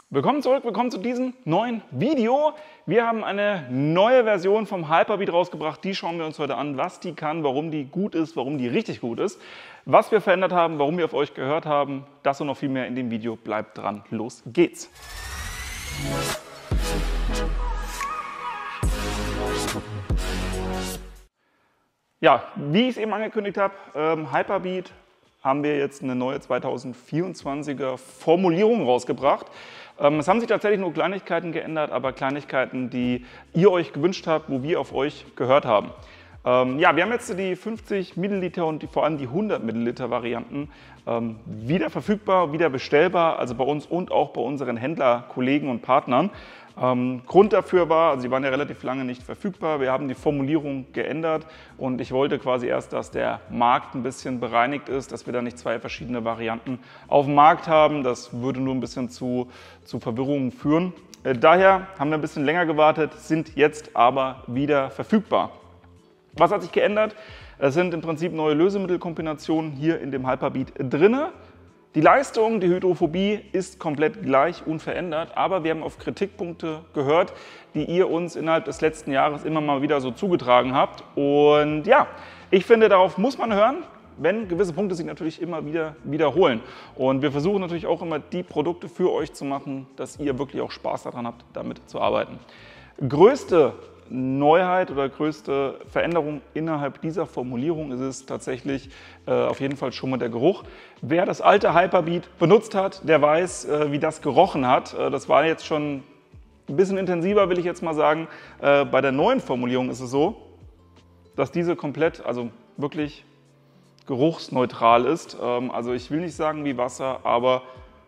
Willkommen zurück, willkommen zu diesem neuen Video. Wir haben eine neue Version vom Hyperbeat rausgebracht. Die schauen wir uns heute an, was die kann, warum die gut ist, warum die richtig gut ist, was wir verändert haben, warum wir auf euch gehört haben. Das und noch viel mehr in dem Video. Bleibt dran, los geht's. Ja, wie ich es eben angekündigt habe, Hyperbeat haben wir jetzt eine neue 2024er Formulierung rausgebracht. Es haben sich tatsächlich nur Kleinigkeiten geändert, aber Kleinigkeiten, die ihr euch gewünscht habt, wo wir auf euch gehört haben. Ja, wir haben jetzt die 50 Milliliter und vor allem die 100 Milliliter Varianten wieder verfügbar, wieder bestellbar, also bei uns und auch bei unseren Händlerkollegen und Partnern. Grund dafür war, also die waren ja relativ lange nicht verfügbar, wir haben die Formulierung geändert und ich wollte quasi erst, dass der Markt ein bisschen bereinigt ist, dass wir da nicht zwei verschiedene Varianten auf dem Markt haben. Das würde nur ein bisschen zu Verwirrungen führen. Daher haben wir ein bisschen länger gewartet, sind jetzt aber wieder verfügbar. Was hat sich geändert? Es sind im Prinzip neue Lösemittelkombinationen hier in dem Hyperbeat drin. Die Leistung, die Hydrophobie ist komplett gleich, unverändert, aber wir haben auf Kritikpunkte gehört, die ihr uns innerhalb des letzten Jahres immer mal wieder so zugetragen habt. Und ja, ich finde, darauf muss man hören, wenn gewisse Punkte sich natürlich immer wieder wiederholen. Und wir versuchen natürlich auch immer, die Produkte für euch zu machen, dass ihr wirklich auch Spaß daran habt, damit zu arbeiten. Größte Neuheit oder größte Veränderung innerhalb dieser Formulierung ist es tatsächlich auf jeden Fall schon mal der Geruch. Wer das alte Hyperbeat benutzt hat, der weiß, wie das gerochen hat. Das war jetzt schon ein bisschen intensiver, will ich jetzt mal sagen. Bei der neuen Formulierung ist es so, dass diese komplett, also wirklich geruchsneutral ist. Also ich will nicht sagen wie Wasser, aber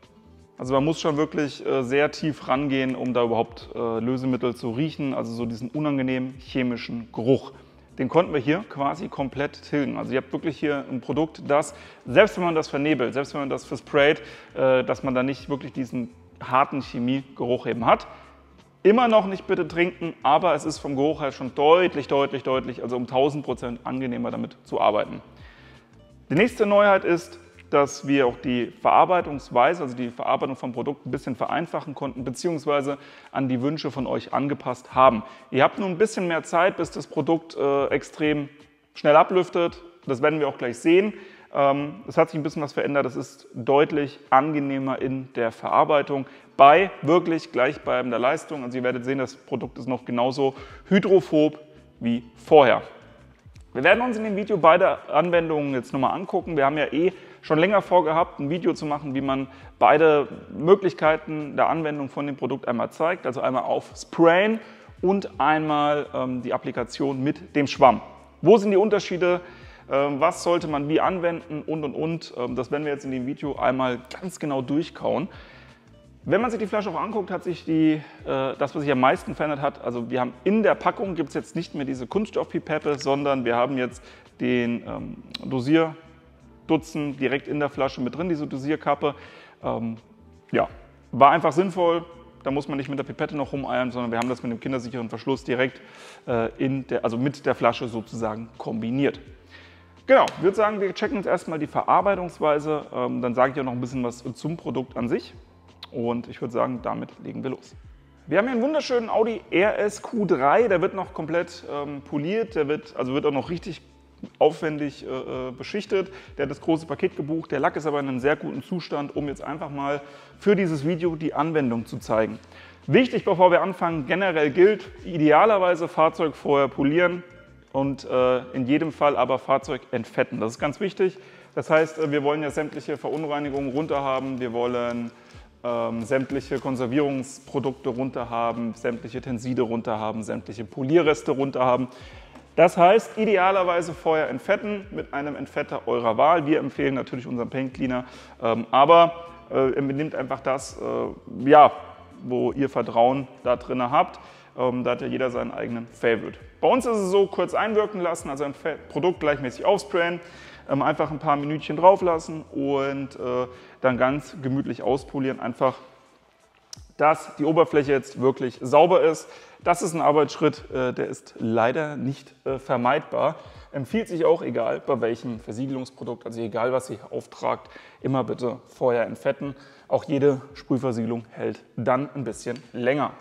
also man muss schon wirklich sehr tief rangehen, um da überhaupt Lösemittel zu riechen, also so diesen unangenehmen chemischen Geruch. Den konnten wir hier quasi komplett tilgen. Also ihr habt wirklich hier ein Produkt, das, selbst wenn man das vernebelt, selbst wenn man das versprayt, dass man da nicht wirklich diesen harten Chemiegeruch eben hat. Immer noch nicht bitte trinken, aber es ist vom Geruch her schon deutlich, also um 1000% angenehmer damit zu arbeiten. Die nächste Neuheit ist, dass wir auch die Verarbeitungsweise, also die Verarbeitung vom Produkt ein bisschen vereinfachen konnten, beziehungsweise an die Wünsche von euch angepasst haben. Ihr habt nun ein bisschen mehr Zeit, bis das Produkt extrem schnell ablüftet. Das werden wir auch gleich sehen. Es hat sich ein bisschen was verändert. Es ist deutlich angenehmer in der Verarbeitung bei wirklich gleichbleibender Leistung. Also ihr werdet sehen, das Produkt ist noch genauso hydrophob wie vorher. Wir werden uns in dem Video beide Anwendungen jetzt nochmal angucken. Wir haben ja schon länger vorgehabt, ein Video zu machen, wie man beide Möglichkeiten der Anwendung von dem Produkt einmal zeigt. Also einmal auf Sprayen und einmal die Applikation mit dem Schwamm. Wo sind die Unterschiede? Was sollte man wie anwenden und. Das werden wir jetzt in dem Video einmal ganz genau durchkauen. Wenn man sich die Flasche auch anguckt, hat sich das, was sich am meisten verändert hat, also wir haben in der Packung, gibt es jetzt nicht mehr diese Kunststoffpipette, sondern wir haben jetzt den Dosierdutzen direkt in der Flasche mit drin, diese Dosierkappe. Ja, war einfach sinnvoll, da muss man nicht mit der Pipette noch rumeiern, sondern wir haben das mit dem kindersicheren Verschluss direkt mit der Flasche sozusagen kombiniert. Genau, ich würde sagen, wir checken uns erstmal die Verarbeitungsweise, dann sage ich auch noch ein bisschen was zum Produkt an sich. Und ich würde sagen, damit legen wir los. Wir haben hier einen wunderschönen Audi RS Q3, der wird noch komplett poliert, der wird auch noch richtig aufwendig beschichtet. Der hat das große Paket gebucht, der Lack ist aber in einem sehr guten Zustand, um jetzt einfach mal für dieses Video die Anwendung zu zeigen. Wichtig, bevor wir anfangen, generell gilt, idealerweise Fahrzeug vorher polieren und in jedem Fall aber Fahrzeug entfetten. Das ist ganz wichtig. Das heißt, wir wollen ja sämtliche Verunreinigungen runter haben, wir wollen sämtliche Konservierungsprodukte runter haben, sämtliche Tenside runter haben, sämtliche Polierreste runter haben. Das heißt, idealerweise vorher entfetten mit einem Entfetter eurer Wahl. Wir empfehlen natürlich unseren Paint Cleaner, aber nehmt einfach das, wo ihr Vertrauen da drin habt. Da hat ja jeder seinen eigenen Favorite. Bei uns ist es so, kurz einwirken lassen, also ein Produkt gleichmäßig aufsprayen, einfach ein paar Minütchen drauf lassen und dann ganz gemütlich auspolieren, einfach dass die Oberfläche jetzt wirklich sauber ist. Das ist ein Arbeitsschritt, der ist leider nicht vermeidbar. Empfiehlt sich auch, egal bei welchem Versiegelungsprodukt, also egal was ihr auftragt, immer bitte vorher entfetten. Auch jede Sprühversiegelung hält dann ein bisschen länger.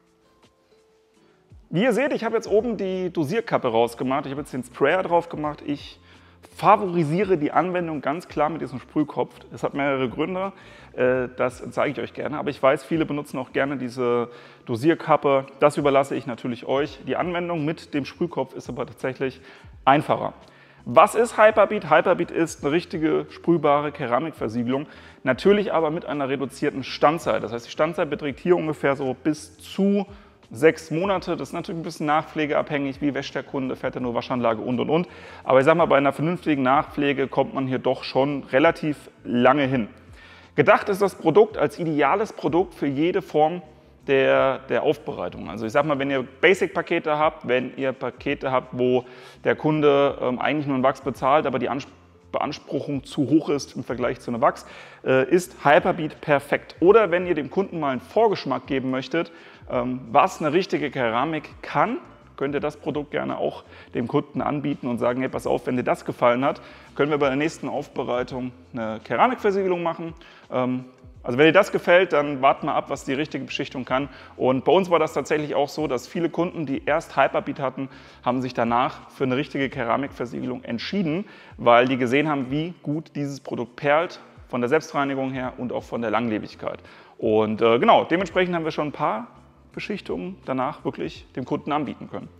Wie ihr seht, ich habe jetzt oben die Dosierkappe rausgemacht. Ich habe jetzt den Sprayer drauf gemacht. Ich favorisiere die Anwendung ganz klar mit diesem Sprühkopf. Es hat mehrere Gründe, das zeige ich euch gerne. Aber ich weiß, viele benutzen auch gerne diese Dosierkappe. Das überlasse ich natürlich euch. Die Anwendung mit dem Sprühkopf ist aber tatsächlich einfacher. Was ist Hyperbead? Hyperbead ist eine richtige sprühbare Keramikversiegelung, natürlich aber mit einer reduzierten Standzeit. Das heißt, die Standzeit beträgt hier ungefähr so bis zu 6 Monate. Das ist natürlich ein bisschen nachpflegeabhängig, wie wäscht der Kunde, fährt er nur Waschanlage und. Aber ich sage mal, bei einer vernünftigen Nachpflege kommt man hier doch schon relativ lange hin. Gedacht ist das Produkt als ideales Produkt für jede Form der Aufbereitung. Also ich sage mal, wenn ihr Basic-Pakete habt, wenn ihr Pakete habt, wo der Kunde eigentlich nur einen Wachs bezahlt, aber die Beanspruchung zu hoch ist im Vergleich zu einer Wachs, ist Hyperbead perfekt. Oder wenn ihr dem Kunden mal einen Vorgeschmack geben möchtet, was eine richtige Keramik kann, könnt ihr das Produkt gerne auch dem Kunden anbieten und sagen, hey, pass auf, wenn dir das gefallen hat, können wir bei der nächsten Aufbereitung eine Keramikversiegelung machen. Also wenn dir das gefällt, dann warten wir ab, was die richtige Beschichtung kann. Und bei uns war das tatsächlich auch so, dass viele Kunden, die erst Hyperbead hatten, haben sich danach für eine richtige Keramikversiegelung entschieden, weil die gesehen haben, wie gut dieses Produkt perlt, von der Selbstreinigung her und auch von der Langlebigkeit. Und genau, dementsprechend haben wir schon ein paar Beschichtungen danach wirklich dem Kunden anbieten können.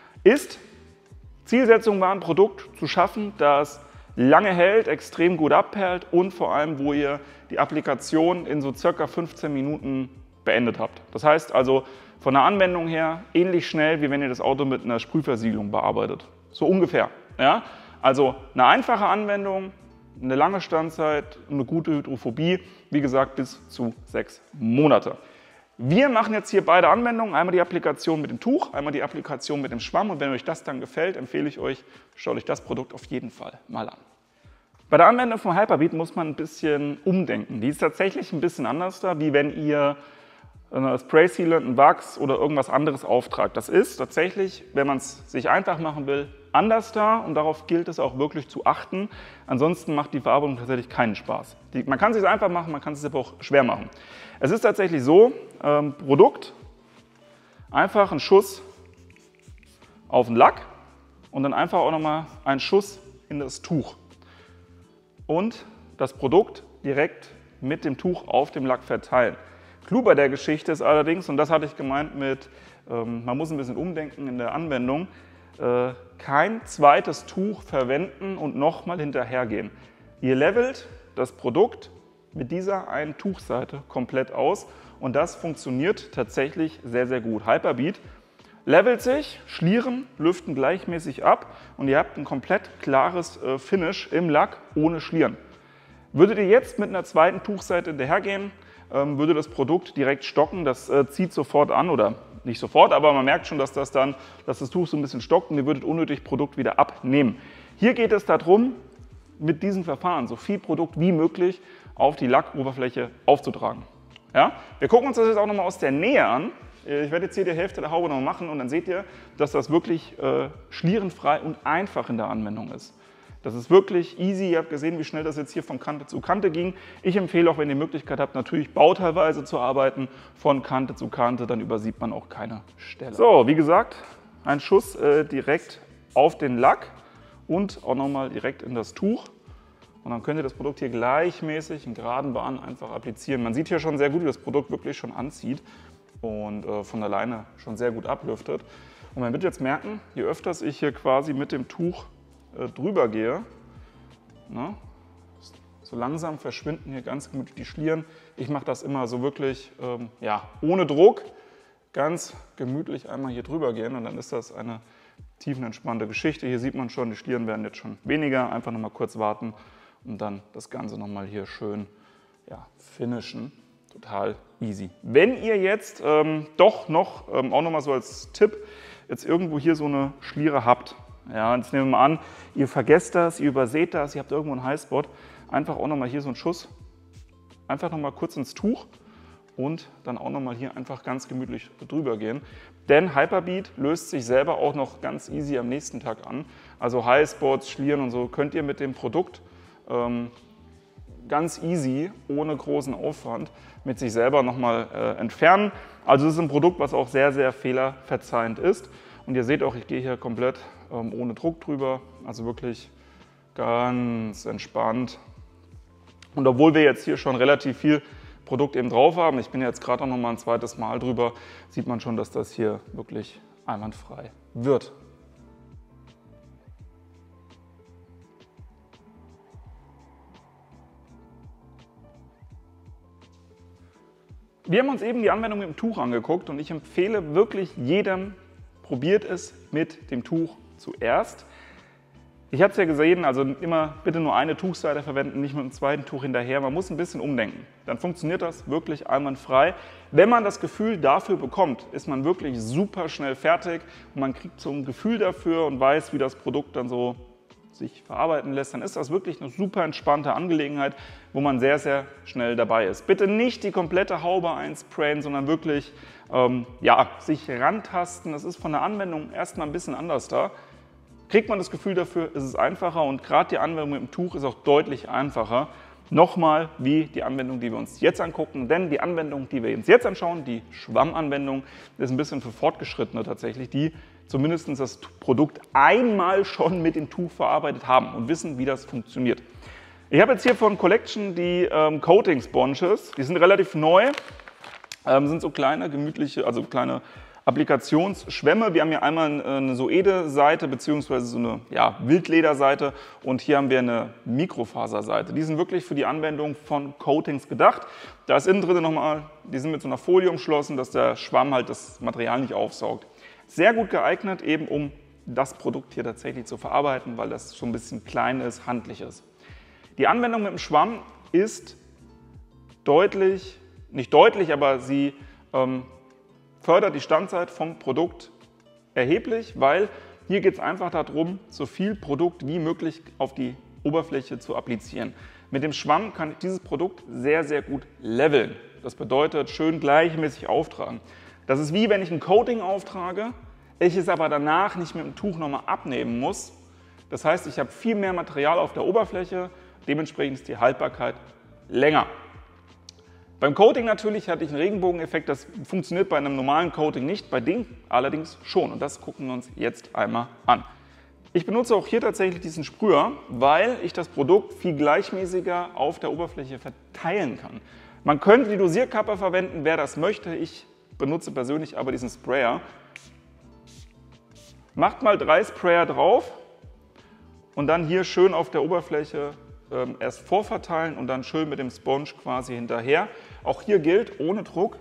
Zielsetzung war, ein Produkt zu schaffen, das lange hält, extrem gut abperlt und vor allem, wo ihr die Applikation in so circa 15 Minuten beendet habt. Das heißt also von der Anwendung her ähnlich schnell, wie wenn ihr das Auto mit einer Sprühversiegelung bearbeitet. So ungefähr. Ja? Also eine einfache Anwendung, eine lange Standzeit, eine gute Hydrophobie, wie gesagt bis zu 6 Monate. Wir machen jetzt hier beide Anwendungen, einmal die Applikation mit dem Tuch, einmal die Applikation mit dem Schwamm und wenn euch das dann gefällt, empfehle ich euch, schaut euch das Produkt auf jeden Fall mal an. Bei der Anwendung von Hyperbead muss man ein bisschen umdenken. Die ist tatsächlich ein bisschen anders da, wie wenn ihr Spray Sealant, einen Wachs oder irgendwas anderes auftragt. Das ist tatsächlich, wenn man es sich einfach machen will, anders da und darauf gilt es auch wirklich zu achten. Ansonsten macht die Verarbeitung tatsächlich keinen Spaß. Man kann es sich einfach machen, man kann es aber auch schwer machen. Es ist tatsächlich so, Produkt, einfach einen Schuss auf den Lack und dann einfach auch nochmal einen Schuss in das Tuch. Und das Produkt direkt mit dem Tuch auf dem Lack verteilen. Clou bei der Geschichte ist allerdings, und das hatte ich gemeint mit, man muss ein bisschen umdenken in der Anwendung, kein zweites Tuch verwenden und nochmal hinterhergehen. Ihr levelt das Produkt mit dieser einen Tuchseite komplett aus und das funktioniert tatsächlich sehr, sehr gut. Hyperbead levelt sich, schlieren, lüften gleichmäßig ab und ihr habt ein komplett klares Finish im Lack ohne Schlieren. Würdet ihr jetzt mit einer zweiten Tuchseite hinterhergehen, würde das Produkt direkt stocken, das zieht sofort an oder nicht sofort, aber man merkt schon, dass das Tuch so ein bisschen stockt und ihr würdet unnötig Produkt wieder abnehmen. Hier geht es darum, mit diesem Verfahren so viel Produkt wie möglich auf die Lackoberfläche aufzutragen. Ja? Wir gucken uns das jetzt auch nochmal aus der Nähe an. Ich werde jetzt hier die Hälfte der Haube noch machen und dann seht ihr, dass das wirklich schlierenfrei und einfach in der Anwendung ist. Das ist wirklich easy. Ihr habt gesehen, wie schnell das jetzt hier von Kante zu Kante ging. Ich empfehle auch, wenn ihr die Möglichkeit habt, natürlich bauteilweise zu arbeiten, von Kante zu Kante, dann übersieht man auch keine Stelle. So, wie gesagt, ein Schuss direkt auf den Lack und auch nochmal direkt in das Tuch. Und dann könnt ihr das Produkt hier gleichmäßig in geraden Bahnen einfach applizieren. Man sieht hier schon sehr gut, wie das Produkt wirklich schon anzieht und von alleine schon sehr gut ablüftet. Und man wird jetzt merken, je öfter ich hier quasi mit dem Tuch drüber gehe, ne, so langsam verschwinden hier ganz gemütlich die Schlieren. Ich mache das immer so wirklich ja, ohne Druck, ganz gemütlich einmal hier drüber gehen und dann ist das eine tiefenentspannte Geschichte. Hier sieht man schon, die Schlieren werden jetzt schon weniger. Einfach noch mal kurz warten und dann das Ganze noch mal hier schön ja, finishen. Total easy. Wenn ihr jetzt doch noch, auch noch mal so als Tipp, jetzt irgendwo hier so eine Schliere habt, ja, jetzt nehmen wir mal an, ihr vergesst das, ihr überseht das, ihr habt irgendwo einen Highspot, einfach auch noch mal hier so einen Schuss, einfach noch mal kurz ins Tuch und dann auch nochmal hier einfach ganz gemütlich drüber gehen. Denn Hyperbead löst sich selber auch noch ganz easy am nächsten Tag an. Also Highspots, Schlieren und so könnt ihr mit dem Produkt ganz easy, ohne großen Aufwand, mit sich selber nochmal entfernen. Also es ist ein Produkt, was auch sehr, sehr fehlerverzeihend ist. Und ihr seht auch, ich gehe hier komplett ohne Druck drüber, also wirklich ganz entspannt. Und obwohl wir jetzt hier schon relativ viel Produkt eben drauf haben, ich bin jetzt gerade noch mal ein zweites Mal drüber, sieht man schon, dass das hier wirklich einwandfrei wird. Wir haben uns eben die Anwendung mit dem Tuch angeguckt und ich empfehle wirklich jedem, probiert es mit dem Tuch zuerst. Ich habe es ja gesehen, also immer bitte nur eine Tuchseite verwenden, nicht mit dem zweiten Tuch hinterher. Man muss ein bisschen umdenken. Dann funktioniert das wirklich einwandfrei. Wenn man das Gefühl dafür bekommt, ist man wirklich super schnell fertig und man kriegt so ein Gefühl dafür und weiß, wie das Produkt dann so sich verarbeiten lässt, dann ist das wirklich eine super entspannte Angelegenheit, wo man sehr, sehr schnell dabei ist. Bitte nicht die komplette Haube einsprayen, sondern wirklich sich rantasten. Das ist von der Anwendung erstmal ein bisschen anders da. Kriegt man das Gefühl dafür, ist es einfacher und gerade die Anwendung mit dem Tuch ist auch deutlich einfacher. Nochmal wie die Anwendung, die wir uns jetzt angucken, denn die Anwendung, die wir uns jetzt anschauen, die Schwammanwendung, ist ein bisschen für Fortgeschrittene tatsächlich, die zumindest das Produkt einmal schon mit dem Tuch verarbeitet haben und wissen, wie das funktioniert. Ich habe jetzt hier von Collection die Coating Sponges, die sind relativ neu, sind so kleine, gemütliche, also kleine Applikationsschwämme. Wir haben hier einmal eine Soede-Seite bzw. so eine Wildlederseite und hier haben wir eine Mikrofaserseite. Die sind wirklich für die Anwendung von Coatings gedacht. Da ist innen drin nochmal, die sind mit so einer Folie umschlossen, dass der Schwamm halt das Material nicht aufsaugt. Sehr gut geeignet, eben um das Produkt hier tatsächlich zu verarbeiten, weil das schon ein bisschen klein ist, handlich ist. Die Anwendung mit dem Schwamm ist deutlich, nicht deutlich, aber sie fördert die Standzeit vom Produkt erheblich, weil hier geht es einfach darum, so viel Produkt wie möglich auf die Oberfläche zu applizieren. Mit dem Schwamm kann ich dieses Produkt sehr, sehr gut leveln. Das bedeutet, schön gleichmäßig auftragen. Das ist wie wenn ich ein Coating auftrage, ich es aber danach nicht mit dem Tuch nochmal abnehmen muss. Das heißt, ich habe viel mehr Material auf der Oberfläche, dementsprechend ist die Haltbarkeit länger. Beim Coating natürlich hatte ich einen Regenbogeneffekt, das funktioniert bei einem normalen Coating nicht, bei dem allerdings schon und das gucken wir uns jetzt einmal an. Ich benutze auch hier tatsächlich diesen Sprüher, weil ich das Produkt viel gleichmäßiger auf der Oberfläche verteilen kann. Man könnte die Dosierkappe verwenden, wer das möchte, ich benutze persönlich aber diesen Sprayer. Macht mal 3 Sprayer drauf und dann hier schön auf der Oberfläche erst vorverteilen und dann schön mit dem Sponge quasi hinterher. Auch hier gilt, ohne Druck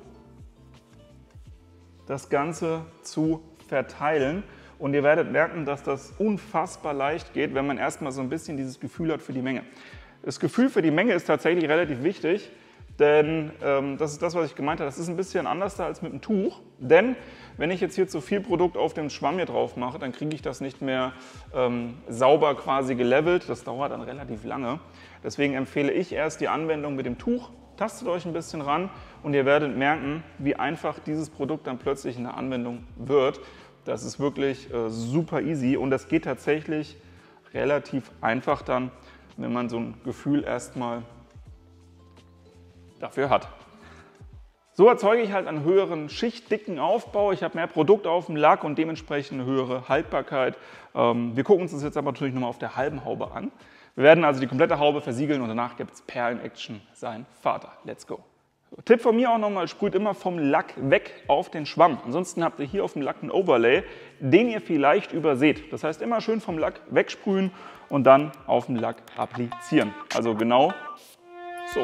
das Ganze zu verteilen. Und ihr werdet merken, dass das unfassbar leicht geht, wenn man erstmal so ein bisschen dieses Gefühl hat für die Menge. Das Gefühl für die Menge ist tatsächlich relativ wichtig, denn das ist das, was ich gemeint habe. Das ist ein bisschen anders als mit dem Tuch, denn wenn ich jetzt hier zu viel Produkt auf dem Schwamm hier drauf mache, dann kriege ich das nicht mehr sauber quasi gelevelt. Das dauert dann relativ lange. Deswegen empfehle ich erst die Anwendung mit dem Tuch. Tastet euch ein bisschen ran und ihr werdet merken, wie einfach dieses Produkt dann plötzlich in der Anwendung wird. Das ist wirklich super easy und das geht tatsächlich relativ einfach dann, wenn man so ein Gefühl erstmal dafür hat. So erzeuge ich halt einen höheren schichtdicken Aufbau. Ich habe mehr Produkt auf dem Lack und dementsprechend eine höhere Haltbarkeit. Wir gucken uns das jetzt aber natürlich nochmal auf der halben Haube an. Wir werden also die komplette Haube versiegeln und danach gibt es Perlen-Action sein Vater. Let's go! Tipp von mir auch nochmal, sprüht immer vom Lack weg auf den Schwamm. Ansonsten habt ihr hier auf dem Lack einen Overlay, den ihr vielleicht überseht. Das heißt, immer schön vom Lack wegsprühen und dann auf den Lack applizieren. Also genau so.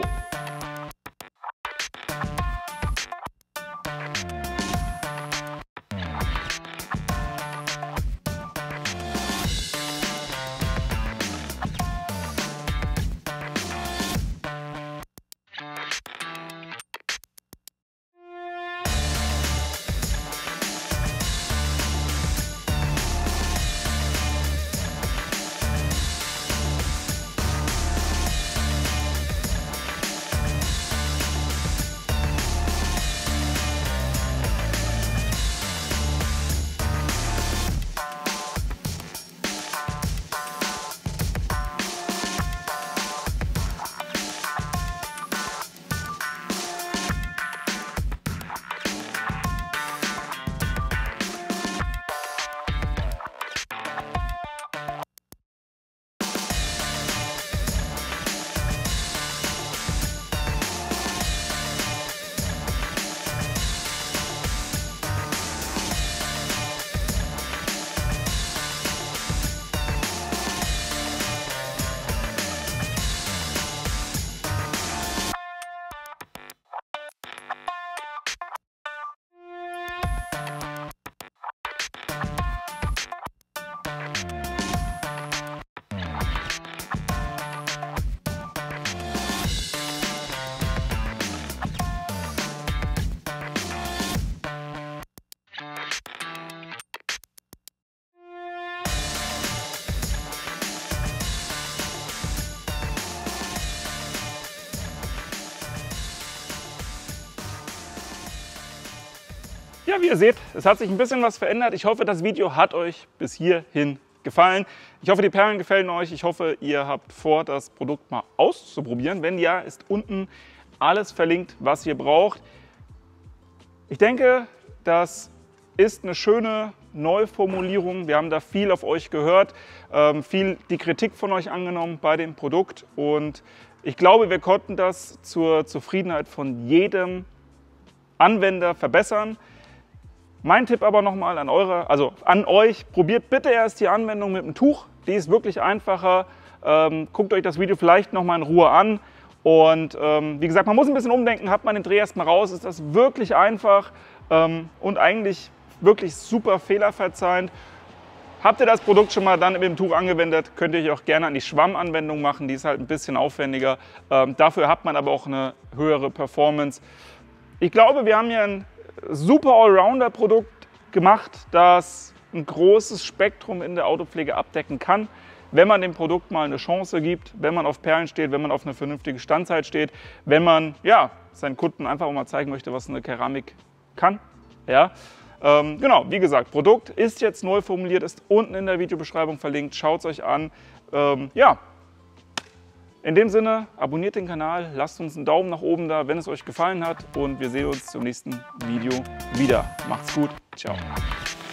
Ja, wie ihr seht, es hat sich ein bisschen was verändert. Ich hoffe, das Video hat euch bis hierhin gefallen. Ich hoffe, die Perlen gefallen euch. Ich hoffe, ihr habt vor, das Produkt mal auszuprobieren. Wenn ja, ist unten alles verlinkt, was ihr braucht. Ich denke, das ist eine schöne Neuformulierung. Wir haben da viel auf euch gehört, viel die Kritik von euch angenommen bei dem Produkt. Und ich glaube, wir konnten das zur Zufriedenheit von jedem Anwender verbessern. Mein Tipp aber nochmal an euch, probiert bitte erst die Anwendung mit dem Tuch. Die ist wirklich einfacher. Guckt euch das Video vielleicht nochmal in Ruhe an. Und wie gesagt, man muss ein bisschen umdenken. Habt man den Dreh erstmal raus, ist das wirklich einfach und eigentlich wirklich super fehlerverzeihend. Habt ihr das Produkt schon mal dann mit dem Tuch angewendet, könnt ihr euch auch gerne an die Schwammanwendung machen. Die ist halt ein bisschen aufwendiger. Dafür hat man aber auch eine höhere Performance. Ich glaube, wir haben hier ein super Allrounder-Produkt gemacht, das ein großes Spektrum in der Autopflege abdecken kann, wenn man dem Produkt mal eine Chance gibt, wenn man auf Perlen steht, wenn man auf eine vernünftige Standzeit steht, wenn man ja, seinen Kunden einfach mal zeigen möchte, was eine Keramik kann. Ja? Genau, wie gesagt, Produkt ist jetzt neu formuliert, ist unten in der Videobeschreibung verlinkt, schaut es euch an. Ja. In dem Sinne, abonniert den Kanal, lasst uns einen Daumen nach oben da, wenn es euch gefallen hat und wir sehen uns zum nächsten Video wieder. Macht's gut, ciao.